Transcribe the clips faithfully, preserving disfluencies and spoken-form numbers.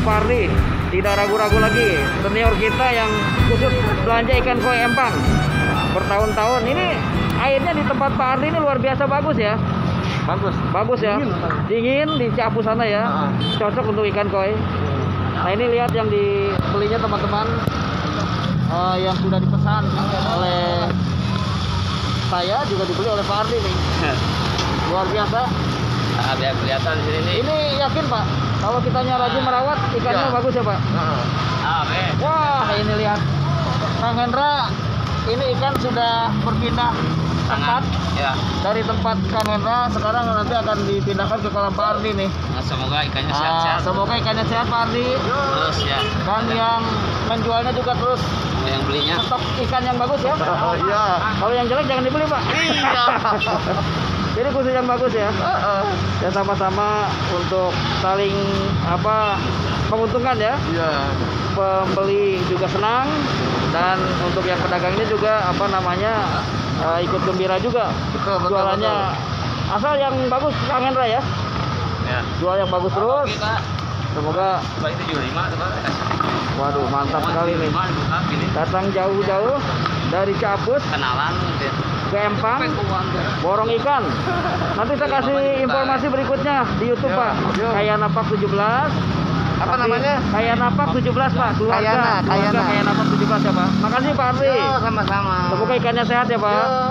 oleh Pak Ardi. Tidak ragu-ragu lagi, senior kita yang khusus belanja ikan koi empang bertahun-tahun. Ini airnya di tempat Pak Ardi ini luar biasa bagus ya. Bagus. Bagus ya. Dingin, dingin di Ciapu sana ya. Uh-huh. Cocok untuk ikan koi. Nah ini lihat yang dibelinya teman-teman, uh, yang sudah dipesan oleh saya, juga dibeli oleh Pak Ardi nih. Luar biasa. Nah, biar kelihatan di sini nih. Ini yakin Pak, kalau kitanya rajin merawat ikannya ya. Bagus ya Pak? Uh-huh. Ah, wah ini lihat Kang Hendra, ini ikan sudah berpindah tempat ya. Dari tempat Kang Hendra sekarang nanti akan dipindahkan ke kolam Pak Ardi nih. Nah, semoga ikannya sehat-sehat. Ah, semoga ikannya sehat Pak Ardi. Terus ya. Dan ya. Yang menjualnya juga terus. Yang belinya. Stok ikan yang bagus ya. Oh iya. Kalau yang jelek jangan dibeli Pak. Iya. Jadi khusus yang bagus ya. Uh-uh. Ya sama-sama untuk saling apa menguntungkan ya. Iya. Pembeli juga senang dan untuk yang pedagang ini juga apa namanya uh, ikut gembira juga. Betul, betul, jualannya betul. Asal yang bagus Kang Hendra ya. Ya. Jual yang bagus terus. Kita. Semoga. Itu juga lima, waduh mantap sekali nih. Datang jauh-jauh dari Ciapus. Kenalan ke Empang, borong ikan. Nanti saya kasih informasi berikutnya di YouTube Pak. Kaya Napak tujuh belas. Apa namanya? Kaya Napak tujuh belas Pak. Keluarga. Kayana, Kayana. Kaya Napak tujuh belas ya Pak. Makasih Pak Ardi. Yo, sama-sama. Semoga ikannya sehat ya Pak. Yo.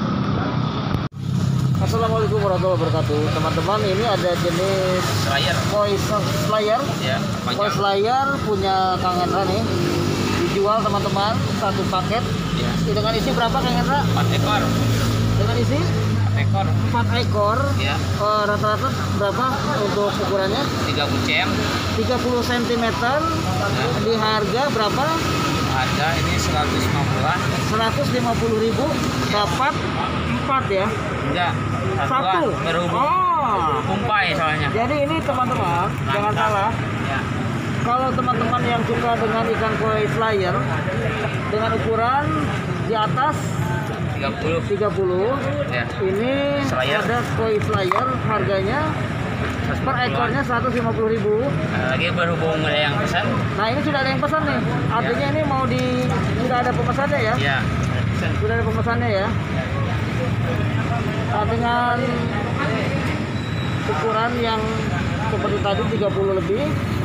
Assalamualaikum warahmatullahi wabarakatuh. Teman-teman, ini ada jenis slayer. Koi slayer. Ya, koi slayer punya Kang Hendra nih. Dijual teman-teman satu paket. Ya. Dengan isi berapa Kang Hendra? empat ekor. Dengan isi empat ekor. empat ekor. Ya. Uh, rata-rata berapa untuk ukurannya? tiga puluh cm. tiga puluh sentimeter. Ya. Di harga berapa? Harga ini seratus lima puluh. seratus lima puluh ribu dapat empat ya? Enggak. Satu. Berhubung. Oh. Kumpai soalnya. Jadi ini teman-teman, jangan salah. Ya. Kalau teman-teman yang suka dengan ikan koi slayer dengan ukuran di atas tiga puluh, ya. Ini slayer. Ada koi slayer harganya per ekornya seratus lima puluh ribu. Nah, lagi berhubung ada yang pesan. Nah ini sudah ada yang pesan nih. Artinya ya. Ini mau di sudah ada pemesannya ya? Iya. Sudah ada pemesannya ya. Nah, dengan ukuran yang seperti tadi tiga puluh lebih.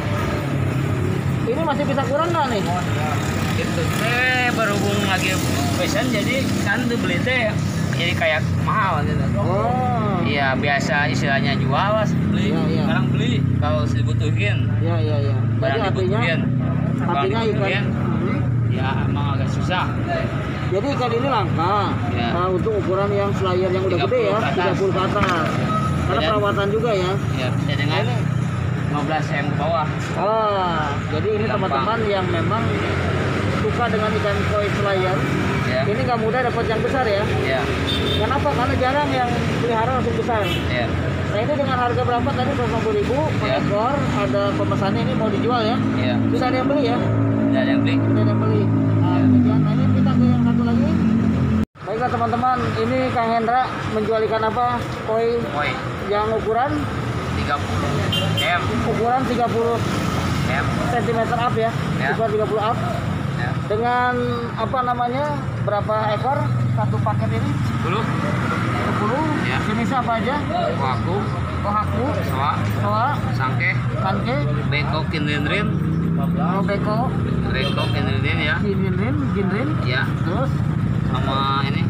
Ini masih bisa kurang nggak nih? Itu eh berhubung lagi pesan jadi kan tuh beli teh jadi kayak mahal gitu. Oh. Iya biasa istilahnya jual beli, ya, ya. Sekarang beli kalau dibutuhin. Iya iya iya. Barang jadi dibutuhin. Artinya ikan. Hmm? Ya emang agak susah. Jadi ikan ini langka. Ya. Nah, untuk ukuran yang slayer yang udah gede ya, tiga puluh ke atas. Karena dan, perawatan juga ya. Iya, dengan ini lima belas yang ke bawah. Oh, jadi ini teman-teman yang memang suka dengan ikan koi slayer. Ya. Ini nggak mudah dapat yang besar ya. Iya. Kenapa? Karena jarang yang pelihara langsung besar. Iya. Nah ini dengan harga berapa tadi? seratus lima puluh ribu per ya. Ekor. Ada pemesannya ini mau dijual ya. Iya. Sudah ada yang beli ya? Sudah ada yang beli. Sudah ada yang beli. Nah, ya. Nah ini kita ke yang satu lagi. Baiklah teman-teman, ini Kang Hendra menjual ikan apa? Koi. Koi. Yang ukuran tiga puluh cm. Ukuran tiga puluh sentimeter up ya. Ya. Ukuran tiga puluh up. Ya. Dengan apa namanya? Berapa ekor satu paket ini? sepuluh. sepuluh. Ya. Jenisnya apa aja? Kohaku, Kohaku, soa, soa, sangke, sangke, beko, kinrinrin. Oh, beko, beko, kinrinrin ya. Kinrinrin, kinrin. Ya. Terus sama ini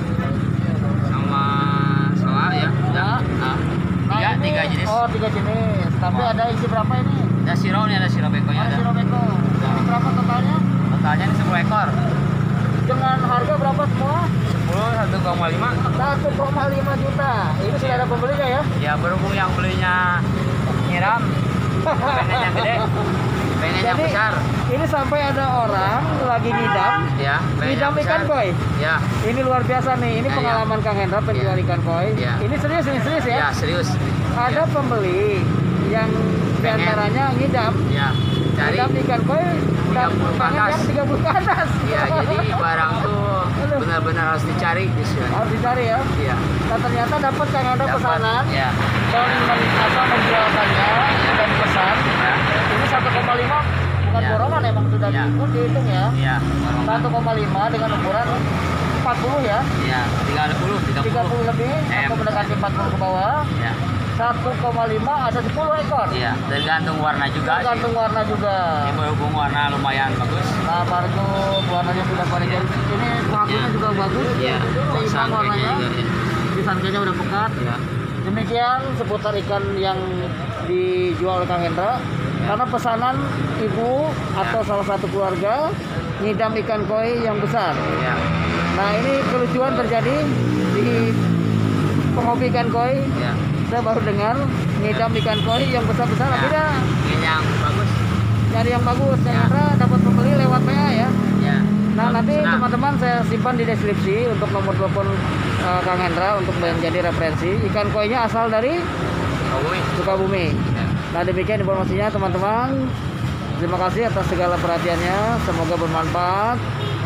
sama soa ya. Ya. Nah, tiga, ini, tiga jenis. Oh, tiga jenis. Tapi oh. Ada isi berapa ini? Ada siro nih, ada siro bekonya. Oh, ada siro beko. Ini berapa totalnya? Totalnya ini sepuluh ekor. Dengan harga berapa semua? sepuluh, satu koma lima. satu koma lima juta. Ini sudah ada pembelinya ya? Ya, berhubung yang belinya nyiram. Pengen yang gede. Pengen yang besar. Ini sampai ada orang lagi ngidam. Ya, ngidam ikan koi. Ya. Ini luar biasa nih. Ini ya, pengalaman ya. Kang Hendra penjual ya. Ikan koi. Ya. Ini serius, ini serius ya? Ya, serius. Ada ya. Pembeli yang diantaranya ngidam. Ya. Cari ngidam ikan koi tiga puluh ke atas. Yang tiga puluh ke atas. Ya, jadi barang tuh benar-benar harus dicari. Harus dicari ya? Iya. Nah, ternyata dapat Kang Hendra pesanan. Ya. Dan apa menjualkannya ya. Dan pesan. Ya. Ini satu koma lima bukan Ya. borongan, emang sudah Ya. dihitung, dihitung ya. Iya. satu koma lima dengan ukuran empat puluh ya. Iya, tiga puluh, tiga tiga puluh. puluh lebih Eh, atau mendekati empat puluh ke bawah. Iya. satu koma lima ada sepuluh ekor. Iya, tergantung warna juga. Tergantung warna juga. Ini berhubung warna lumayan bagus. Nah, baru warnanya sudah pada jadi. Ini pakunya juga bagus. Iya. Seimbang Sangkainya warnanya. juga. Iya. Di sangkainya udah pekat. Iya. Demikian seputar ikan yang dijual oleh Kang Hendra. Karena pesanan ibu atau Ya. salah satu keluarga ngidam ikan koi yang besar. Iya. Nah, ini kelucuan terjadi di penghobi ikan koi. Iya. Saya baru dengar ngidam ikan koi yang besar-besar, Ya. beda. Ini yang bagus. Nyari yang bagus. Kang Ya. Hendra dapat pembeli lewat W A ya. Iya. Nah, nanti Senang. teman-teman saya simpan di deskripsi untuk nomor telepon uh, Kang Hendra untuk menjadi referensi. Ikan koinya asal dari Sukabumi. Sukabumi. Ya. Nah, demikian informasinya teman-teman. Terima kasih atas segala perhatiannya. Semoga bermanfaat.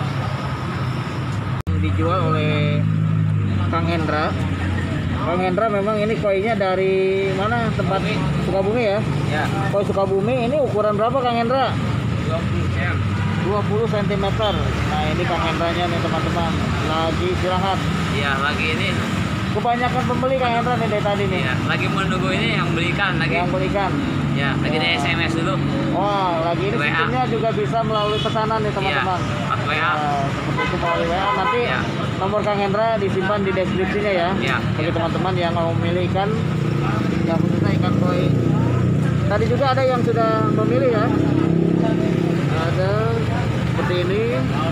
Dijual oleh Kang Hendra. Kang Hendra memang ini koinya dari mana tempat? Sukabumi ya. Ya. Koi Sukabumi ini ukuran berapa Kang Hendra? dua puluh cm. dua puluh sentimeter. Nah, ini Kang Hendranya nih teman-teman. Lagi istirahat. Iya, lagi ini. Kebanyakan pembeli Kang Hendra nih dari tadi nih. Iya, lagi menunggu ini yang belikan lagi. Yang belikan. Ya, lagi di Ya. S M S dulu. Wah, lagi ini W A. sistemnya juga bisa melalui pesanan nih Iya, teman-teman. lewat W A. Nah, seperti itu melalui W A. Nanti Ya. nomor Kang Hendra disimpan di deskripsinya ya. Ya. Bagi teman-teman yang mau memilih ikan, yang khususnya ikan koi. Tadi juga ada yang sudah memilih ya. Ada seperti ini.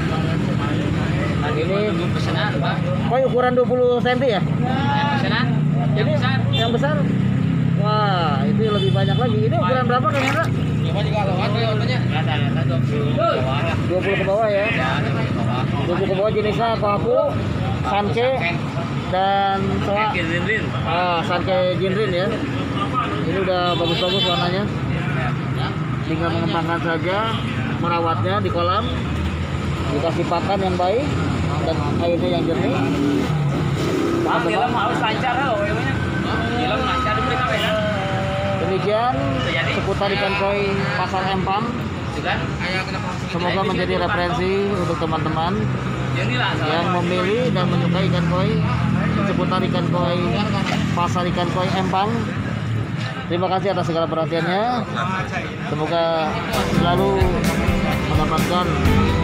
Lagi Ini menunggu pesanan, Pak. koi ukuran dua puluh sentimeter ya? Yang pesanan? Yang Ini besar. Yang besar. Wah, itu lebih banyak lagi. Ini ukuran berapa Kang Hendra? Coba juga lewat ya warnanya. Rata-rata dua puluh ke bawah lah. dua puluh ke bawah ya. Ya, dua puluh ke bawah. dua puluh ke bawah jenisnya kohaku, sanke, dan soa. Oke, Rin. Ah, sanke jinrin ya. Ini udah bagus-bagus warnanya. Tinggal mengembangkan saja, merawatnya di kolam, dikasih pakan yang baik dan airnya yang jernih. Bang, film harus lancar loh, wewenya. Film lancar diberi kamera. Demikian seputar ikan koi Pasar Empang. Juga. Semoga menjadi referensi untuk teman-teman Yang lah, yang memilih dan menyukai ikan koi seputar ikan koi Pasar Ikan Koi Empang. Terima kasih atas segala perhatiannya. Semoga selalu mendapatkan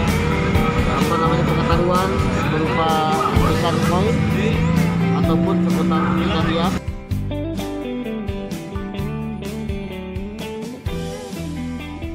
apa namanya pengetahuan berupa ikan koi ataupun